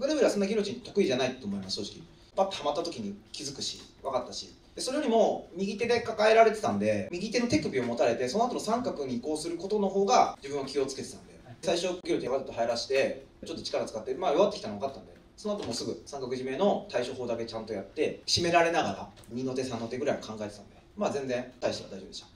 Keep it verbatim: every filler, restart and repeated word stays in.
僕レベルはそんなギロチン得意じゃないと思います、正直。パッとはまった時に気づくし、分かったし。でそれよりも右手で抱えられてたんで、右手の手首を持たれて、その後の三角に移行することの方が自分は気をつけてたんで、最初ギロチンわざと入らして、ちょっと力使って、まあ弱ってきたの分かったんで、その後もすぐ三角締めの対処法だけちゃんとやって、締められながらにの手さんの手ぐらいは考えてたんで、まあ全然大しては大丈夫でした。